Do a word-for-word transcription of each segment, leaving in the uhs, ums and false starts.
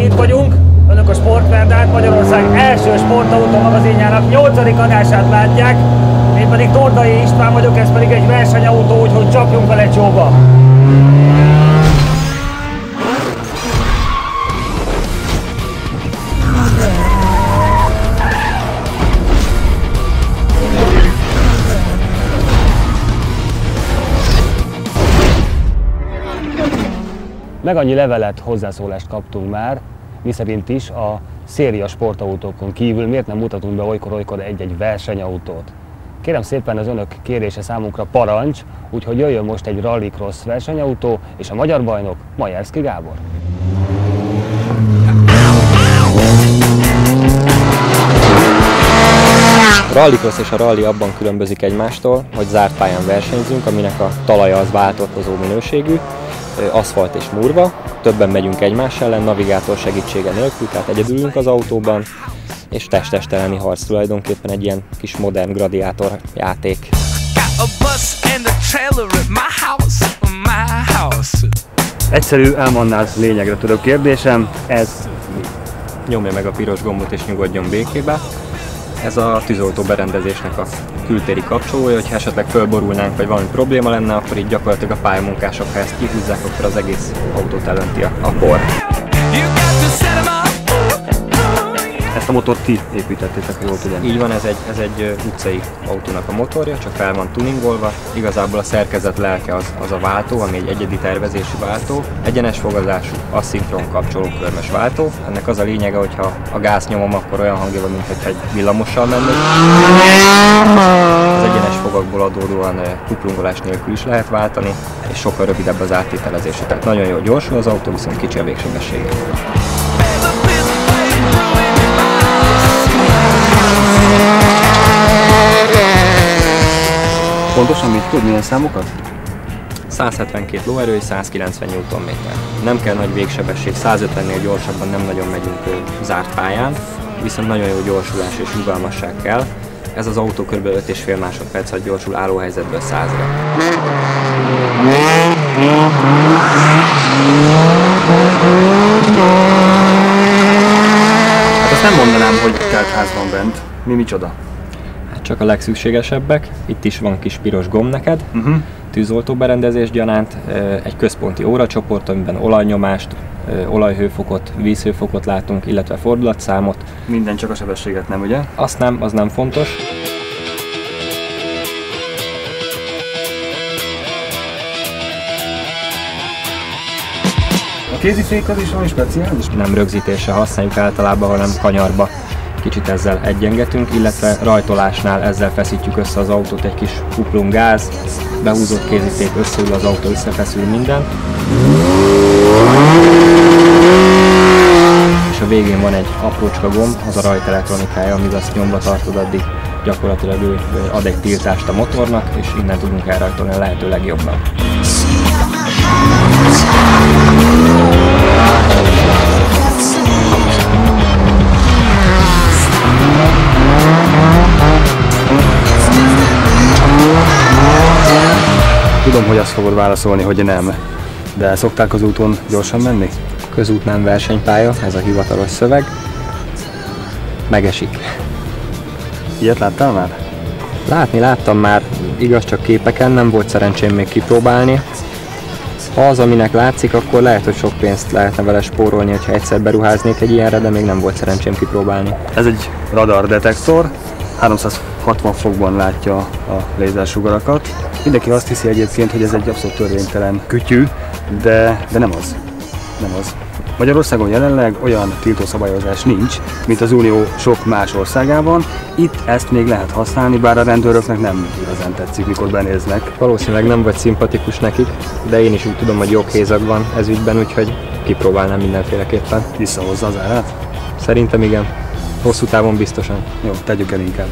itt vagyunk, önök a Sportverdát, Magyarország első sportautó magazinjának nyolcadik adását látják. Én pedig Tordai István vagyok, ez pedig egy versenyautó, úgyhogy csapjunk vele csóba. Meg annyi levelet, hozzászólást kaptunk már, miszerint is a széria sportautókon kívül miért nem mutatunk be olykor-olykor egy-egy versenyautót. Kérem szépen, az önök kérése számunkra parancs, úgyhogy jöjjön most egy rallycross versenyautó, és a magyar bajnok Majerszki Gábor. A rallycross és a rally abban különbözik egymástól, hogy zárt pályán versenyzünk, aminek a talaja az változó minőségű, aszfalt és murva, többen megyünk egymás ellen, navigátor segítsége nélkül, tehát egyedülünk az autóban, és test-testelleni harc, tulajdonképpen egy ilyen kis modern gladiátor játék. Egyszerű, elmondász lényegre tudó kérdésem, ez mi? Nyomja meg a piros gombot és nyugodjon békébe. Ez a tűzoltó berendezésnek a kültéri kapcsolója, hogyha esetleg fölborulnánk, vagy valami probléma lenne, akkor így gyakorlatilag a pályamunkások, ha ezt kihúzzák, akkor az egész autót elönti a, a por. Ezt a motort ti építettétek, jól tudom. Így van, ez egy, ez egy utcai autónak a motorja, csak fel van tuningolva. Igazából a szerkezet lelke az, az a váltó, ami egy egyedi tervezésű váltó. Egyenes fogazású, asszinkron kapcsolókörmös váltó. Ennek az a lényege, hogyha a gáz nyomom, akkor olyan hangja van, mintha egy villamossal mennék. Az egyenes fogakból adódóan kuplungolás nélkül is lehet váltani, és sokkal rövidebb az áttételezése. Tehát nagyon jól gyorsul az autó, viszont kicsi a végsebessége. Pontosan mit tud, milyen számokat? száz hetvenkét lóerő és száz kilencven newtonméter. Nem kell nagy végsebesség, száz ötvennél gyorsabban nem nagyon megyünk zárt pályán, viszont nagyon jó gyorsulás és rugalmasság kell. Ez az autó kb. öt és fél másodperc alatt gyorsul állóhelyzetből százra. Hát azt nem mondanám, hogy teltház van bent. Mi micsoda? Hát csak a legszükségesebbek. Itt is van kis piros gomb neked, Uh-huh. tűzoltó berendezés gyanánt, egy központi óracsoport, amiben olajnyomást, olajhőfokot, vízhőfokot látunk, illetve fordulatszámot. Minden csak a sebességet nem, ugye? Azt nem, az nem fontos. A kézifék az is valami speciális? Nem rögzítésre használjuk általában, hanem kanyarba. Kicsit ezzel egyengetünk, illetve rajtolásnál ezzel feszítjük össze az autót, egy kis kuplung gáz, behúzott kézifék összeül, az autó összefeszül minden. És a végén van egy aprócska gomb, az a rajtelektronikája, amíg azt nyomva tartod, addig gyakorlatilag ő ad egy tiltást a motornak, és innen tudunk elrajtolni a lehető legjobban. Tudom, hogy azt fogod válaszolni, hogy nem, de szoktál közúton gyorsan menni? Közút nem versenypálya, ez a hivatalos szöveg. Megesik. Ilyet láttál már? Látni láttam már, igaz csak képeken, nem volt szerencsém még kipróbálni. Ha az, aminek látszik, akkor lehet, hogy sok pénzt lehetne vele spórolni, ha egyszer beruháznék egy ilyenre, de még nem volt szerencsém kipróbálni. Ez egy radardetektor, háromszázhatvan fokban látja a lézersugarakat. Mindenki azt hiszi egyébként, hogy ez egy abszolút törvénytelen kütyű, de, de nem az. Nem az. Magyarországon jelenleg olyan tiltószabályozás nincs, mint az Unió sok más országában. Itt ezt még lehet használni, bár a rendőröknek nem igazán tetszik, mikor benéznek. Valószínűleg nem vagy szimpatikus nekik, de én is úgy tudom, hogy joghézag van ez ügyben, úgyhogy kipróbálnám mindenféleképpen. Visszahozza az árát? Szerintem igen. Hosszú távon biztosan. Jó, tegyük el inkább.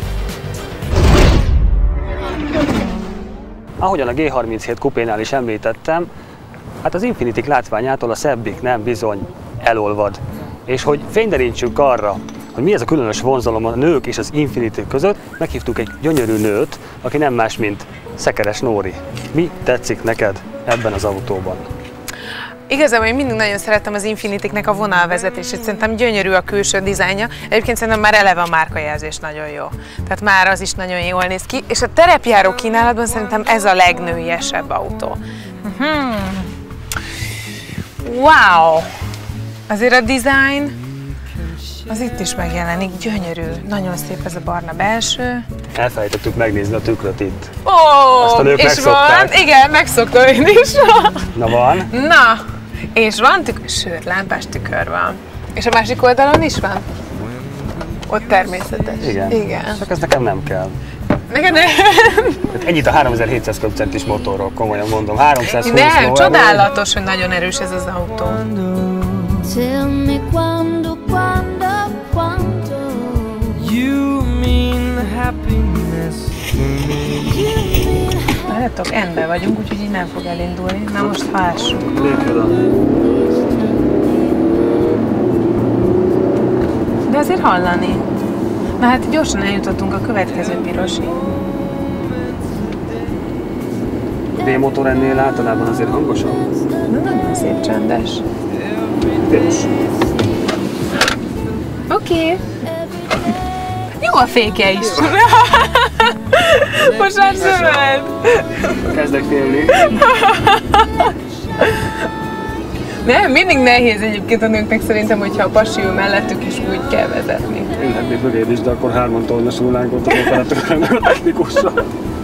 Ahogyan a G harminchét kupénál is említettem, hát az Infiniti látványától a szebbik nem bizony elolvad. És hogy fényderítsünk arra, hogy mi ez a különös vonzalom a nők és az Infiniti között, meghívtuk egy gyönyörű nőt, aki nem más, mint Szekeres Nóri. Mi tetszik neked ebben az autóban? Igazából én mindig nagyon szerettem az Infiniti-nek a vonalvezetését, szerintem gyönyörű a külső dizájnja, egyébként szerintem már eleve a márkajelzés nagyon jó. Tehát már az is nagyon jól néz ki, és a terepjáró kínálatban szerintem ez a legnőiesebb autó. Hmm. Wow! Azért a design az itt is megjelenik, gyönyörű, nagyon szép ez a barna belső. Elfelejtettük megnézni a tükröt itt. Ó, azt a nők és megszokták. van, igen, megszoktam én is. Na van. Na, és van tükör, sőt, lámpás tükör van. És a másik oldalon is van? Ott természetes. Igen. Igen. Csak ez nekem nem kell. Neked nem? Ennyit a háromezer-hétszáz köbcentis motorról, komolyan mondom. háromszázhúsz Nem, lóerő. csodálatos, hogy nagyon erős ez az autó. Tell me quando, quando, quando You mean happiness to me. Látjátok, endben vagyunk, úgyhogy így nem fog elindulni. Na most hássuk. Lépj oda. De azért hallani. Na hát gyorsan eljutottunk a következő pirosig. A V-motor ennél általában azért hangosabb. Na nagyon szép, csendes. Piros. Oké. Okay. Jó a féke is. Most már szöved. Kezdek félni. Nem, mindig nehéz egyébként a nőknek szerintem, hogyha a pasi ül mellettük és úgy kell vezetni. Ülhetnék mögéd is, de akkor hárman tornasulnánk ott az operatőrnek a technikussal.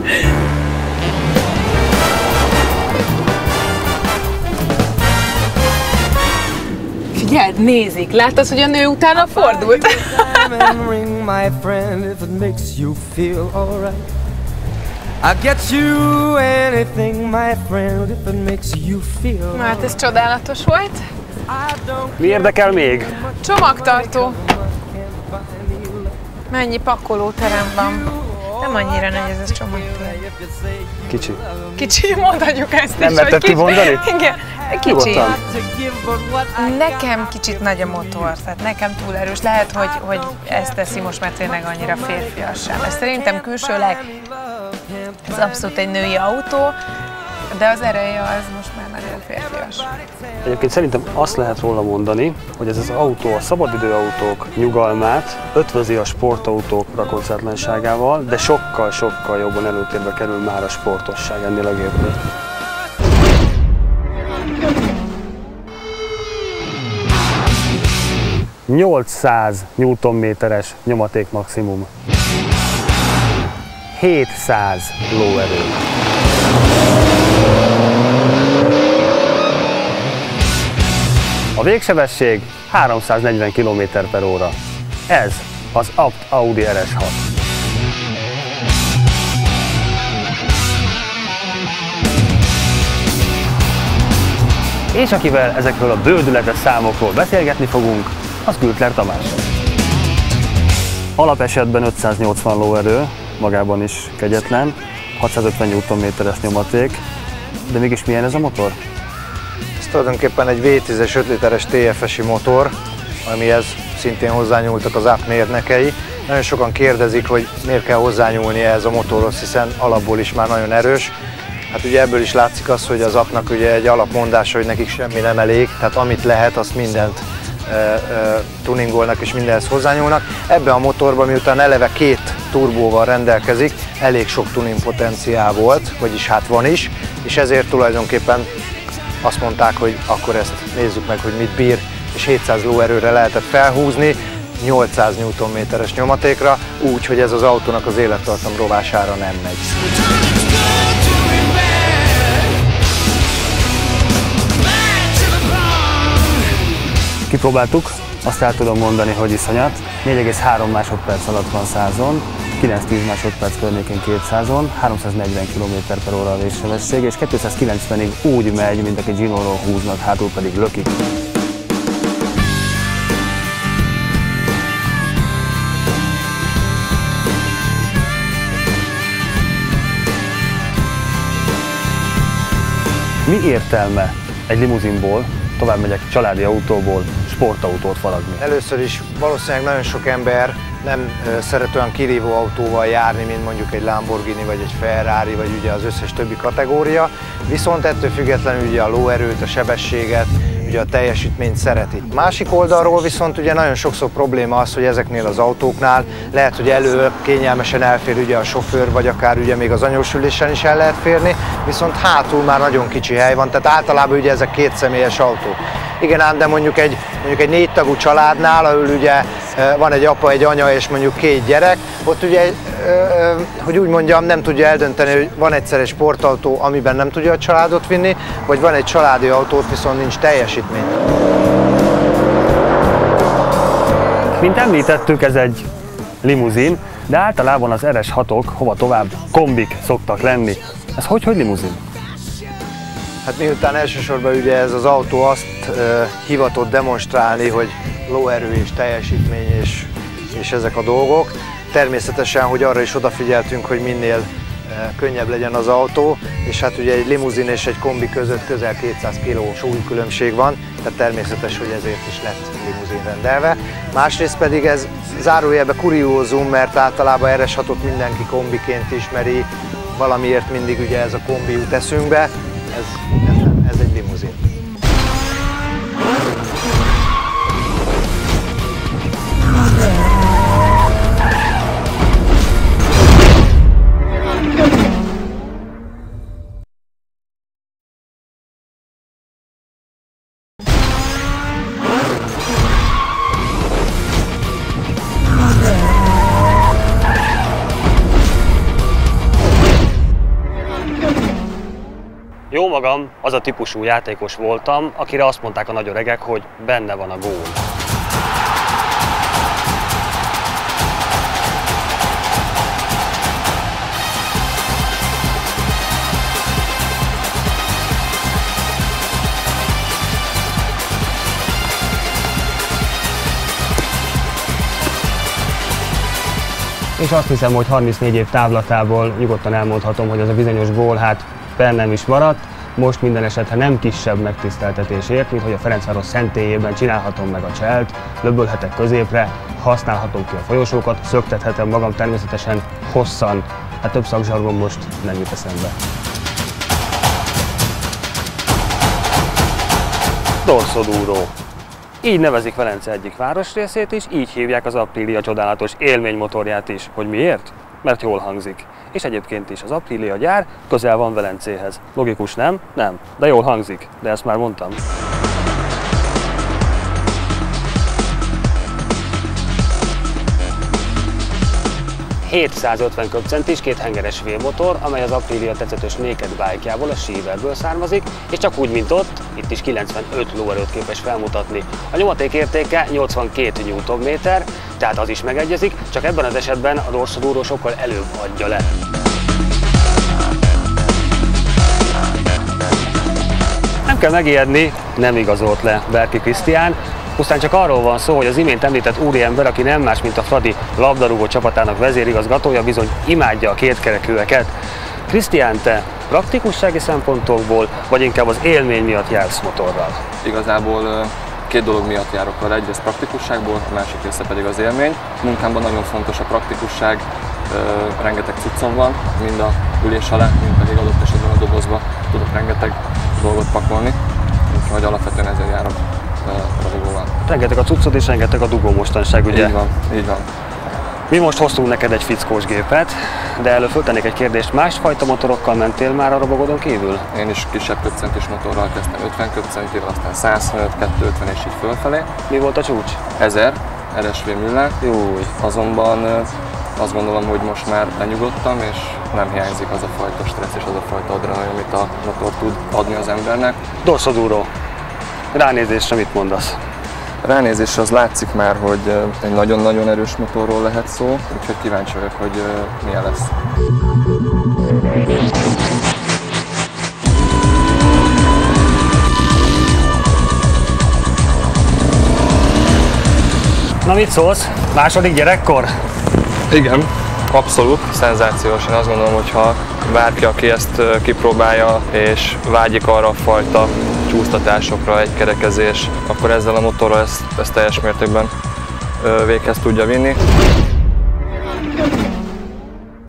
Figyeld, nézik! Látod, hogy a nő utána fordult? Ring, my friend, if it makes you feel alright. I'll get you anything, my friend, if it makes you feel. Na hát ez csodálatos volt. Mi érdekel még? Csomagtartó. Mennyi pakolóterem van. Nem annyira nagy ez a csomagtér. Kicsi. Kicsi, mondhatjuk ezt Nem is, merted hogy kicsi. kimondani? Igen, kicsi. Nyugodtan. Nekem kicsit nagy a motor, tehát nekem túl erős. Lehet, hogy, hogy ezt teszi most már tényleg annyira férfias sem. Ez szerintem külsőleg ez abszolút egy női autó, de az ereje az most már nagyon férfias. Egyébként szerintem azt lehet róla mondani, hogy ez az autó a szabadidőautók nyugalmát ötvözi a sportautók rakoncátlanságával, de sokkal-sokkal jobban előtérbe kerül már a sportosság ennél a gépnél. nyolcszáz newtonméteres nyomaték maximum. hétszáz lóerő. A végsebesség háromszáznegyven kilométer per óra. Ez az Apt Audi er es hat. És akivel ezekről a bődületes számokról beszélgetni fogunk, az Gültler Tamás. Alapesetben ötszáznyolcvan lóerő, magában is kegyetlen, hatszázötven newtonméteres nyomaték, de mégis milyen ez a motor? Ez tulajdonképpen egy vé tízes öt literes té ef es-i motor, amihez szintén hozzányúltak az Apt mérnökei. Nagyon sokan kérdezik, hogy miért kell hozzányúlni ehhez a motorhoz, hiszen alapból is már nagyon erős. Hát ugye ebből is látszik az, hogy az Aptnak ugye egy alapmondása, hogy nekik semmi nem elég, tehát amit lehet, azt mindent e, e, tuningolnak és mindenhez hozzányúlnak. Ebben a motorban, miután eleve két turbóval rendelkezik, elég sok tuning potenciál volt, vagyis hát van is, és ezért tulajdonképpen azt mondták, hogy akkor ezt nézzük meg, hogy mit bír, és hétszáz lóerőre lehetett felhúzni, nyolcszáz newtonméteres nyomatékra, úgy, hogy ez az autónak az élettartam rovására nem megy. Kipróbáltuk, azt el tudom mondani, hogy iszonyat. négy egész három másodperc alatt van százon, kilenc-tíz másodperc környékén kétszázon, háromszáznegyven kilométer per óra a végsebesség, és kétszázkilencvenig úgy megy, mint aki Gino-ról húznak, hátul pedig lökik. Mi értelme egy limuzinból, tovább megyek családi autóból, sportautót faragni? Először is valószínűleg nagyon sok ember nem szeret olyan kirívó autóval járni, mint mondjuk egy Lamborghini vagy egy Ferrari, vagy ugye az összes többi kategória, viszont ettől függetlenül ugye a lóerőt, a sebességet, ugye a teljesítményt szereti. Másik oldalról viszont ugye nagyon sokszor probléma az, hogy ezeknél az autóknál lehet, hogy elő kényelmesen elfér ugye a sofőr, vagy akár ugye még az anyósülésen is el lehet férni, viszont hátul már nagyon kicsi hely van, tehát általában ugye ezek kétszemélyes autók. Igen ám, de mondjuk egy, mondjuk egy négy tagú családnál, ahol ugye van egy apa, egy anya és mondjuk két gyerek, ott ugye, hogy úgy mondjam, nem tudja eldönteni, hogy van egyszer egy sportautó, amiben nem tudja a családot vinni, vagy van egy családi autót, viszont nincs teljesítmény. Mint említettük, ez egy limuzin, de általában az er es hatok hova tovább kombik szoktak lenni. Ez hogy, hogy limuzin? Hát miután elsősorban ugye ez az autó azt e, hivatott demonstrálni, hogy lóerő és teljesítmény és, és ezek a dolgok, természetesen, hogy arra is odafigyeltünk, hogy minél e, könnyebb legyen az autó, és hát ugye egy limuzin és egy kombi között közel kétszáz kiló súlykülönbség van, tehát természetes, hogy ezért is lett limuzin rendelve. Másrészt pedig ez zárójelben kuriózum, mert általában er es hatot mindenki kombiként ismeri, valamiért mindig ugye ez a kombi jut eszünkbe. Ez, ez, ez egy limuzin. Jó magam, az a típusú játékos voltam, akire azt mondták a nagy öregek, hogy benne van a gól. És azt hiszem, hogy harmincnégy év távlatából nyugodtan elmondhatom, hogy ez a bizonyos gól hát bennem is maradt. Most minden esetre nem kisebb megtiszteltetésért, mint hogy a Ferencváros szentélyében csinálhatom meg a cselt, löbölhetek középre, használhatom ki a folyosókat, szöktethetem magam természetesen hosszan, hát több szakzsargon most nem jut eszembe. Dorsoduro. Így nevezik Velence egyik városrészét is, így hívják az Aprilia csodálatos élménymotorját is. Hogy miért? Mert jól hangzik. És egyébként is az Aprilia gyár közel van Velencéhez. Logikus, nem? Nem. De jól hangzik. De ezt már mondtam. hétszázötven köbcentis kéthengeres V-motor, amely az Aprilia tetszetős Naked Bike-jából, a Shiverből származik, és csak úgy, mint ott, itt is kilencvenöt lóerőt képes felmutatni. A nyomaték értéke nyolcvankét newtonméter, tehát az is megegyezik, csak ebben az esetben a Dorsoduro sokkal előbb adja le. Nem kell megijedni, nem igazolt le Berki Krisztián. Pusztán csak arról van szó, hogy az imént említett úriember, aki nem más, mint a Fradi labdarúgó csapatának vezérigazgatója, bizony imádja a kétkerekűeket. Krisztián, te praktikussági szempontokból, vagy inkább az élmény miatt jársz motorral? Igazából két dolog miatt járok vele, egyrészt praktikusságból, a másik része pedig az élmény. Munkámban nagyon fontos a praktikusság, rengeteg cuccom van, mind a ülés alá, mind pedig adott esetben a dobozba tudok rengeteg dolgot pakolni, úgyhogy alapvetően ezért járok a dugóval. Rengeteg a cuccod és rengeteg a dugó mostanság, ugye? Így van, így van. Mi most hoztunk neked egy fickós gépet, de előbb föltennék egy kérdést, másfajta motorokkal mentél már a robogodon kívül? Én is kisebb köbcentis motorral kezdtem, ötven köbcentivel, aztán százhuszonöt, kétszázötven és így fölfelé. Mi volt a csúcs? ezer er es vé Müller. Júj. Azonban azt gondolom, hogy most már lenyugodtam, és nem hiányzik az a fajta stressz és az a fajta adrenalin, amit a motor tud adni az embernek. Dorsoduro. Ránézésre mit mondasz? Ránézésre az látszik már, hogy egy nagyon-nagyon erős motorról lehet szó, úgyhogy kíváncsi vagyok, hogy milyen lesz. Na mit szólsz? Második gyerekkor? Igen, abszolút szenzációs. Én azt gondolom, hogy ha bárki, aki ezt kipróbálja és vágyik arra a fajta csúsztatásokra, egy kerekezés, akkor ezzel a motorral ezt, ezt teljes mértékben véghez tudja vinni.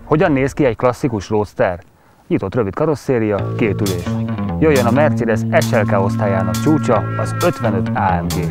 Hogyan néz ki egy klasszikus roadster? Nyitott rövid karosszéria, két ülés. Jöjjön a Mercedes es el ká osztályának csúcsa, az ötvenöt á em gé.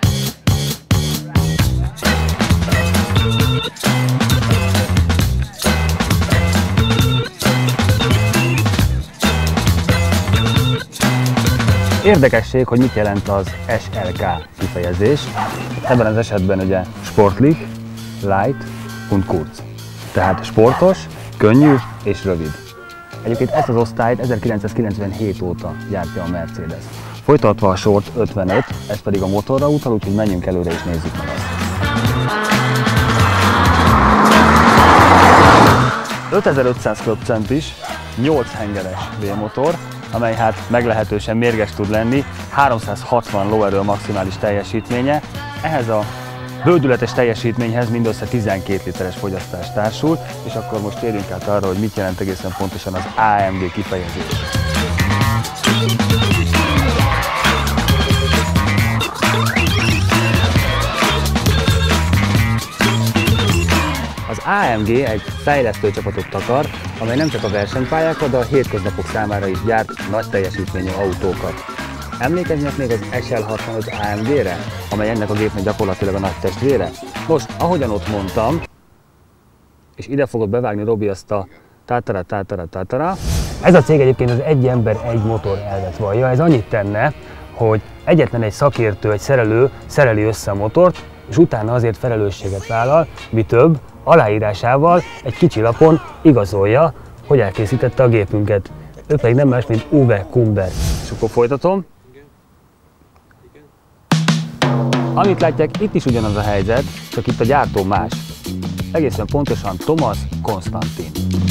Érdekesség, hogy mit jelent az es el ká kifejezés. Ebben az esetben ugye sportlich, light und kurz. Tehát sportos, könnyű és rövid. Egyébként ezt az osztályt ezerkilencszázkilencvenhét óta gyártja a Mercedes. Folytatva a sort ötvenöt, ez pedig a motorra utal, úgyhogy menjünk előre és nézzük meg azt. ötezer-ötszáz köbcentis, nyolc hengeres V-motor, amely hát meglehetősen mérges tud lenni, háromszázhatvan lóerő a maximális teljesítménye. Ehhez a bődületes teljesítményhez mindössze tizenkét literes fogyasztás társul, és akkor most térjünk át arra, hogy mit jelent egészen pontosan az á em gé kifejezés. Az á em gé egy fejlesztő csapatot takar, amely nem csak a versenypályákra, de a hétköznapok számára is gyárt nagy teljesítményű autókat. Emlékeznek még az es el hatvanöt á em gére, amely ennek a gépnek gyakorlatilag a nagy testvére? Most, ahogyan ott mondtam, és ide fogod bevágni, Robi, azt a tátara, tátara, tátara. Ez a cég egyébként az egy ember, egy motor elvet vallja. Ez annyit tenne, hogy egyetlen egy szakértő, egy szerelő szereli össze a motort, és utána azért felelősséget vállal, mi több, aláírásával egy kicsi lapon igazolja, hogy elkészítette a gépünket. Ő pedig nem más, mint Uwe Kumber. És akkor folytatom. Amit látják, itt is ugyanaz a helyzet, csak itt a gyártó más. Egészen pontosan Thomas Konstantin.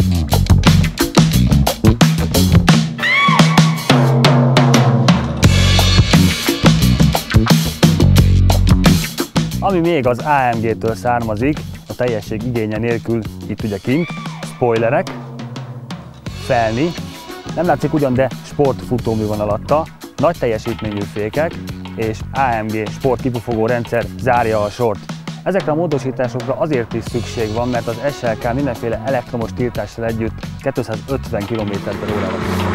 Ami még az á em gé-től származik, a teljesség igénye nélkül, itt ugye kint, spoilerek, felni, nem látszik ugyan, de sportfutómű van alatta, nagy teljesítményű fékek és á em gé sportkipufogó rendszer zárja a sort. Ezekre a módosításokra azért is szükség van, mert az es el ká mindenféle elektromos tiltással együtt kétszázötven kilométer per órára tud.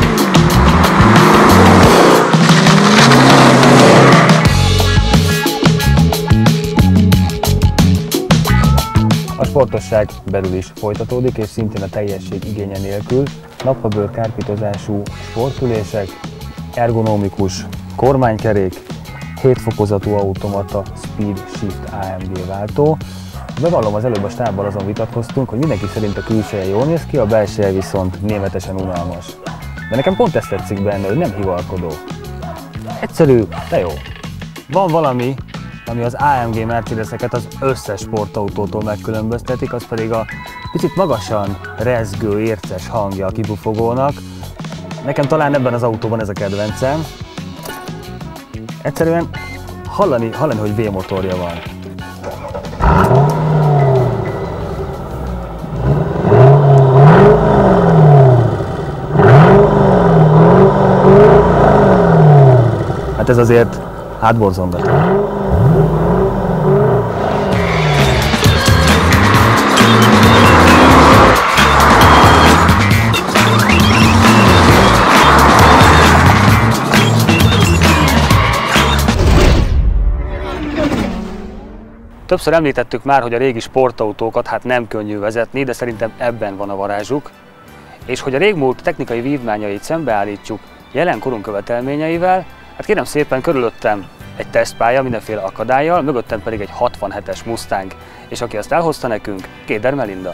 A sportosság belül is folytatódik, és szintén a teljesség igénye nélkül nappabőr kárpitozású sportülések, ergonomikus kormánykerék, hét fokozatú automata Speed Shift á em gé váltó. Bevallom, az előbb a stábbal azon vitatkoztunk, hogy mindenki szerint a külseje jól néz ki, a belseje viszont németesen unalmas. De nekem pont ezt tetszik benne, hogy nem hivalkodó. Egyszerű, de jó. Van valami, ami az á em gé Mercedeseket az összes sportautótól megkülönböztetik, az pedig a picit magasan rezgő, érces hangja a kipufogónak. Nekem talán ebben az autóban ez a kedvencem. Egyszerűen hallani, hallani hogy V-motorja van. Hát ez azért hátborzongató. Többször említettük már, hogy a régi sportautókat hát nem könnyű vezetni, de szerintem ebben van a varázsuk. És hogy a régmúlt technikai vívmányait szembeállítsuk jelen korunk követelményeivel, hát kérem szépen, körülöttem egy tesztpálya mindenféle akadállyal, mögöttem pedig egy hatvanhetes Mustang. És aki azt elhozta nekünk, Kéder Melinda.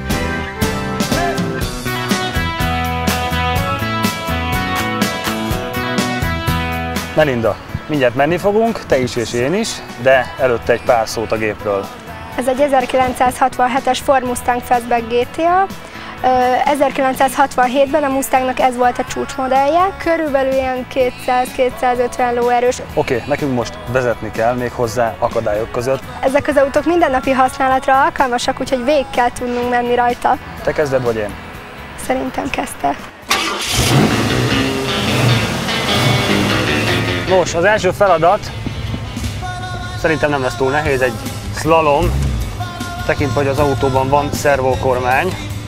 Melinda, mindjárt menni fogunk, te is és én is, de előtte egy pár szót a gépről. Ez egy ezerkilencszázhatvanhetes Ford Mustang Fastback gé té á. ezerkilencszázhatvanhétben a Mustangnak ez volt a csúcsmodellje, körülbelül ilyen kétszáz-kétszázötven lóerős. Oké, okay, nekünk most vezetni kell még hozzá akadályok között. Ezek az autók mindennapi használatra alkalmasak, úgyhogy végig kell tudnunk menni rajta. Te kezded vagy én? Szerintem kezdte. Nos, az első feladat szerintem nem lesz túl nehéz, egy slalom, tekintve, hogy az autóban van szervokormány.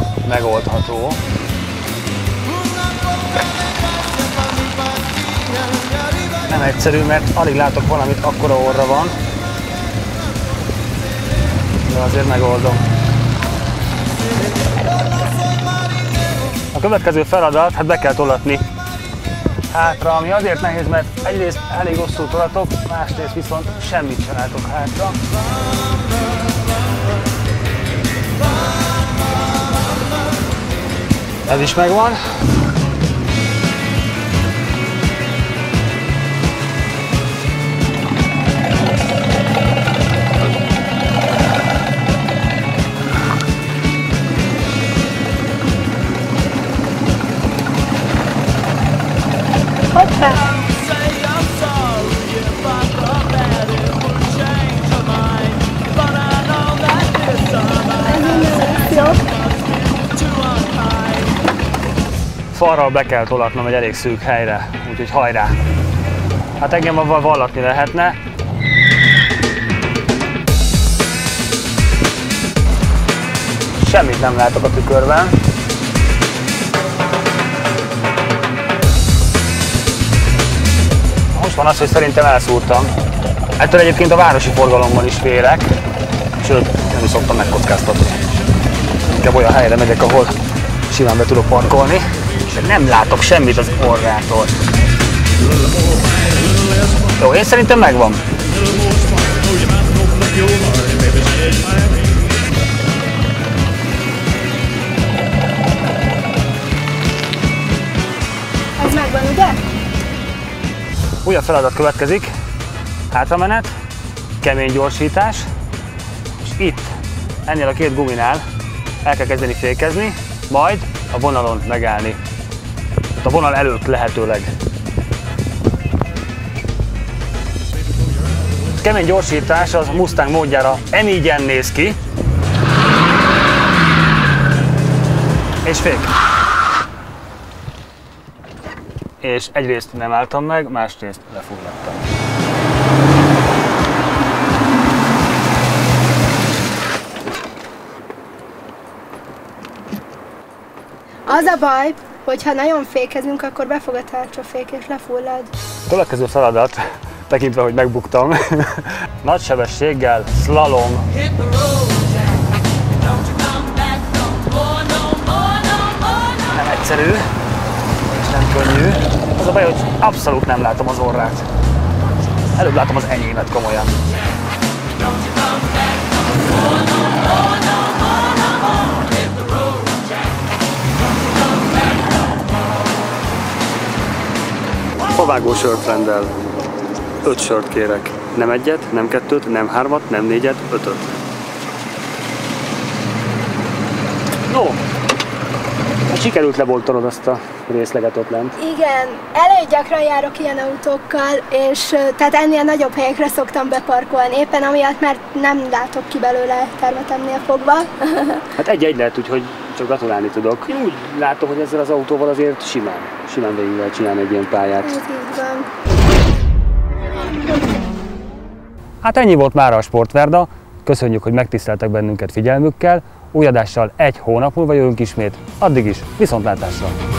megoldható. Nem egyszerű, mert alig látok valamit, akkora orra van. De azért megoldom. A következő feladat, hát be kell tolatni hátra, ami azért nehéz, mert egyrészt elég hosszú tolatok, másrészt viszont semmit sem látok hátra. Ez is megvan. Hoppá! Falral be kell tolatnom egy elég szűk helyre, úgyhogy hajrá! Hát engem avval vallatni lehetne. Semmit nem látok a tükörben. Most van az, hogy szerintem elszúrtam. Ettől egyébként a városi forgalomban is félek, sőt, nem is szoktam megkockáztatni. Inkább olyan helyre megyek, ahol simán be tudok parkolni, és nem látok semmit az orrától. Jó, én szerintem megvan. Ez megvan, ugye? Újabb feladat következik. Hátramenet, kemény gyorsítás, és itt, ennél a két guminál el kell kezdeni fékezni, majd a vonalon megállni. A vonal előtt lehetőleg. A kemény gyorsítás az Mustang módjára emígyen néz ki, és fék. És egyrészt nem álltam meg, másrészt lefulladtam. Az a baj, hogy ha nagyon fékezünk, akkor befog a tárcsafék és lefullad. Következő feladat, tekintve, hogy megbuktam, nagy sebességgel szlalom. Nem egyszerű, és nem könnyű. Az a baj, hogy abszolút nem látom az orrát. Előbb látom az enyémet komolyan. Favágó sört rendel. Öt sört kérek. Nem egyet, nem kettőt, nem hármat, nem négyet, ötöt. No! Sikerült leboltanod azt a részleget ott lent. Igen, elég gyakran járok ilyen autókkal, és tehát ennél nagyobb helyekre szoktam beparkolni, éppen amiatt, mert nem látok ki belőle termetemnél fogva. Hát egy-egy lehet, úgyhogy csak gratulálni tudok. Én úgy látom, hogy ezzel az autóval azért simán, simán végig lehet csinálni egy ilyen pályát. Ez így van. Hát ennyi volt mára a Sportverda. Köszönjük, hogy megtiszteltek bennünket figyelmükkel. Új adással egy hónap múlva jövünk ismét. Addig is viszontlátásra!